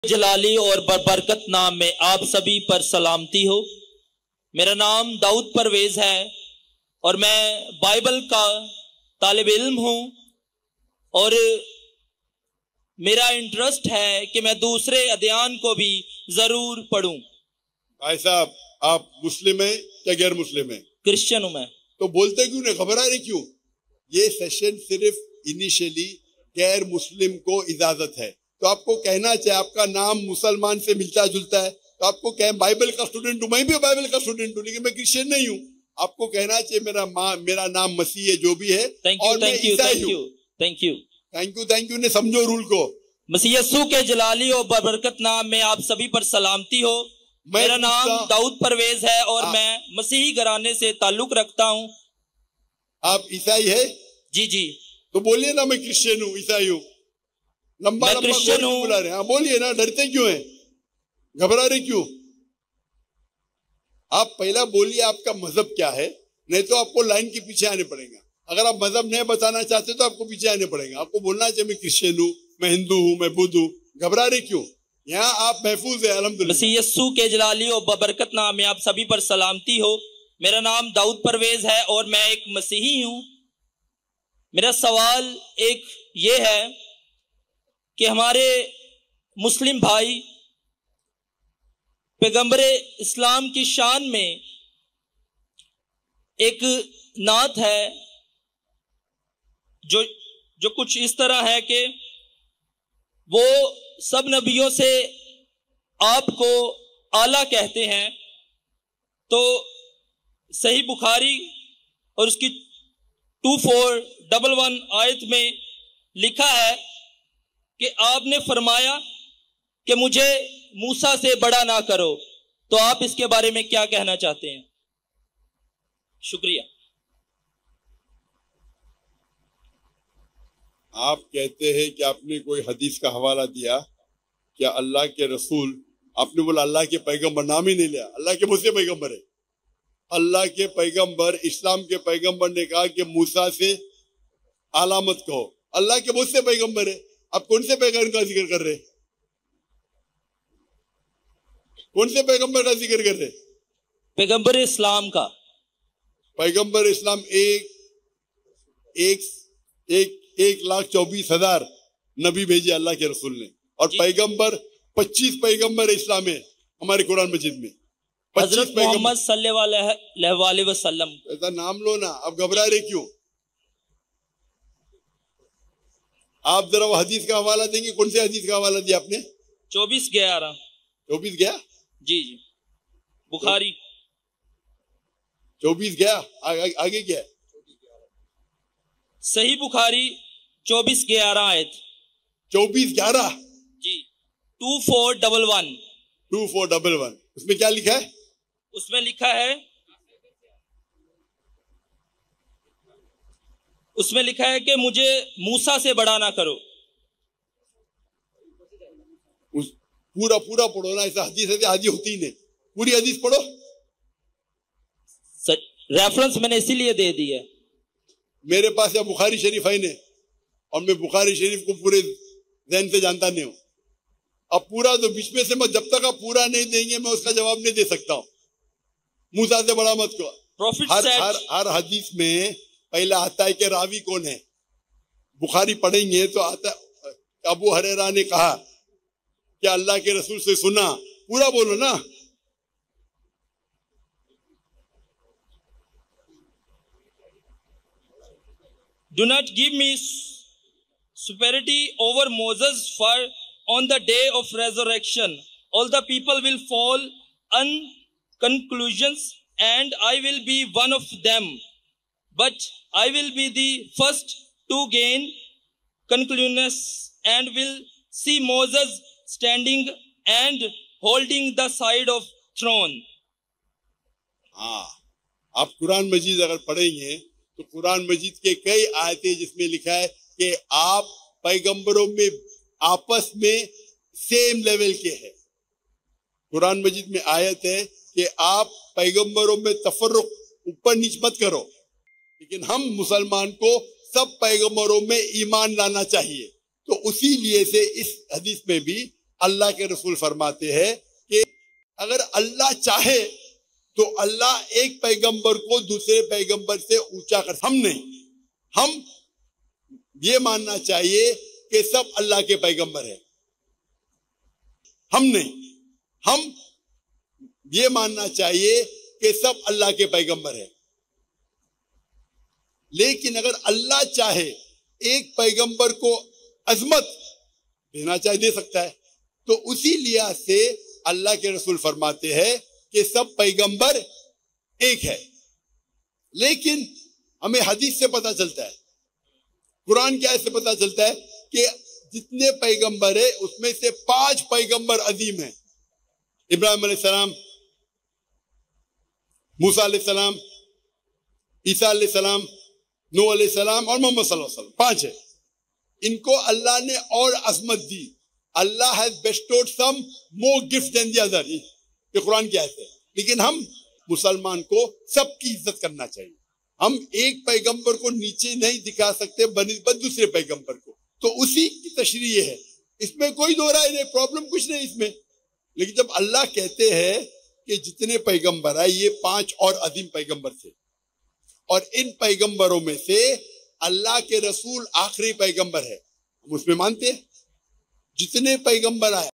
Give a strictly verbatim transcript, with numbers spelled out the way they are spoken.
जलाली और बरकत नाम में आप सभी पर सलामती हो। मेरा नाम दाऊद परवेज है और मैं बाइबल का तालिब इल्म हूँ और मेरा इंटरेस्ट है कि मैं दूसरे अध्यान को भी जरूर पढ़ूं। भाई साहब, आप मुस्लिम हैं या गैर मुस्लिम हैं? क्रिश्चियन हूं मैं। तो बोलते क्यों नहीं, घबरा रहे क्यों? ये सेशन सिर्फ इनिशियली गैर मुस्लिम को इजाजत है, तो आपको कहना चाहिए आपका नाम मुसलमान से मिलता जुलता है, तो आपको कहें बाइबल का स्टूडेंट हूं, मैं भी बाइबल का स्टूडेंट हूं, लेकिन मैं क्रिश्चियन नहीं हूं। आपको कहना चाहिए मेरा माँ मेरा नाम मसीह है, जो भी है, और मैं ईसाई हूं। Thank you thank you thank you ने समझो रूल को। मसीह यस्सू के जलाली और बरकत नाम में आप सभी पर सलामती हो। मेरा नाम दाऊद परवेज है और आ, मैं मसीही घराने से ताल्लुक रखता हूँ। आप ईसाई है? जी जी। तो बोलिए ना, मैं क्रिश्चियन हूँ, ईसाई हूँ। लंबा लंबा क्रिश्चियन हूँ बुला रहे हैं, बोलिए ना, डरते क्यों हैं, घबरा रहे क्यों? आप पहला बोलिए आपका मजहब क्या है, नहीं तो आपको लाइन के पीछे आने पड़ेगा। अगर आप मजहब नहीं बताना चाहते तो आपको पीछे आने पड़ेगा। आपको बोलना चाहिए मैं क्रिश्चियन हूँ, मैं हिंदू हूँ, मैं बुद्ध हूँ। घबरा रहे क्यों? यहाँ आप महफूज है अल्हम्दुलिल्लाह। मसीह यस्सू के जलाली और बरकत नाम में आप सभी पर सलामती हो। मेरा नाम दाऊद परवेज है और मैं एक मसीही हूँ। मेरा सवाल एक ये है कि हमारे मुस्लिम भाई पैगंबरे इस्लाम की शान में एक नात है जो जो कुछ इस तरह है कि वो सब नबियों से आपको आला कहते हैं। तो सही बुखारी और उसकी टू फोर डबल वन आयत में लिखा है कि आपने फरमाया कि मुझे मूसा से बड़ा ना करो। तो आप इसके बारे में क्या कहना चाहते हैं? शुक्रिया। आप कहते हैं कि आपने कोई हदीस का हवाला दिया, क्या अल्लाह के रसूल, आपने बोला अल्लाह के पैगंबर, नाम ही नहीं लिया, अल्लाह के मुझसे पैगंबर है। अल्लाह के पैगंबर, इस्लाम के पैगंबर ने कहा कि मूसा से आला मत कहो। अल्लाह के मुझसे पैगंबर है, आप कौन से पैगंबर का जिक्र कर रहे? कौन से पैगंबर का जिक्र कर रहे? पैगंबर इस्लाम का। पैगंबर इस्लाम एक एक एक एक लाख चौबीस हजार नबी भेजे अल्लाह के रसूल ने, और पैगंबर पच्चीस पैगंबर इस्लाम है हमारे कुरान मजीद में। हजरत मोहम्मद सल्लल्लाहु अलैहि वसल्लम। ऐसा नाम लो ना, अब घबरा रहे क्यों? आप जरा वो हदीस का हवाला देंगे, कौन से हदीस का हवाला दिया आपने? चौबीस ग्यारह। चौबीस गया? जी जी, बुखारी चौबीस गया। आगे, आगे क्या है? सही बुखारी चौबीस ग्यारह आयत। चौबीस ग्यारह जी, two four double one. Two four double one उसमें क्या लिखा है? उसमें लिखा है उसमें लिखा है कि मुझे मूसा से बड़ा ना करो। उस पूरा पूरा पढ़ो ना, ऐसा हदीस है आदि होती नहीं, पूरी हदीस पढ़ो। रेफरेंस मैंने इसीलिए दे दी है। मेरे पास या बुखारी शरीफ है नहीं, और मैं बुखारी शरीफ को पूरे ज़हन से जानता नहीं हूं। अब पूरा तो बीच में से मैं, जब तक आप पूरा नहीं देंगे मैं उसका जवाब नहीं दे सकता हूं। मूसा से बड़ा मत करो। हर हर हर हदीस में पहले आता है कि रावी कौन है। बुखारी पढ़ेंगे तो आता अबू हुरैरा ने कहा कि अल्लाह के रसूल से सुना, पूरा बोलो ना। Do not give me superiority over Moses, for on the day of resurrection all the people will fall on conclusions and I will be one of them, but I will be the first to gain conclusions and will see Moses standing and holding the side of throne. हाँ, आप कुरान मजीद अगर पढ़ेंगे तो कुरान मजीद के कई आयतें जिसमें लिखा है कि आप पैगंबरों में आपस में सेम लेवल के हैं। कुरान मजीद में आयत है कि आप पैगंबरों में तफर्रुक ऊपर नीच मत करो, लेकिन हम मुसलमान को सब पैगंबरों में ईमान लाना चाहिए। तो उसी लिए से इस हदीस में भी अल्लाह के रसूल फरमाते हैं कि अगर अल्लाह चाहे तो अल्लाह एक पैगंबर को दूसरे पैगंबर से ऊंचा कर। हम नहीं, हम ये मानना चाहिए कि सब अल्लाह के पैगंबर है। हम नहीं, हम ये मानना चाहिए कि सब अल्लाह के पैगंबर है। लेकिन अगर अल्लाह चाहे एक पैगंबर को अजमत देना चाहे दे सकता है, तो उसी लिहाज से अल्लाह के रसूल फरमाते हैं कि सब पैगंबर एक है। लेकिन हमें हदीस से पता चलता है, कुरान की आयत से पता चलता है कि जितने पैगंबर है उसमें से पांच पैगंबर अजीम हैं। इब्राहिम अलैहिस्सलाम, मूसा अलैहिस्सलाम, ईसा अलैहिस्सलाम, नूह अलैहिस्सलाम और मोहम्मद सल्लल्लाहु अलैहि वसल्लम, पांच है। इनको अल्लाह ने और अजमत दी। Allah has bestowed some more gift than the other, ये कुरान की आयत है। लेकिन हम मुसलमान को सबकी इज्जत करना चाहिए। हम एक पैगंबर को नीचे नहीं दिखा सकते बनिस्बत दूसरे पैगंबर को, तो उसी की तशरीह है, इसमें कोई दो राय नहीं, प्रॉब्लम कुछ नहीं इसमें। लेकिन जब अल्लाह कहते हैं कि जितने पैगंबर आए ये पांच और अजीम पैगंबर थे, और इन पैगंबरों में से अल्लाह के रसूल आखिरी पैगंबर है, हम उसमें मानते हैं। जितने पैगंबर आए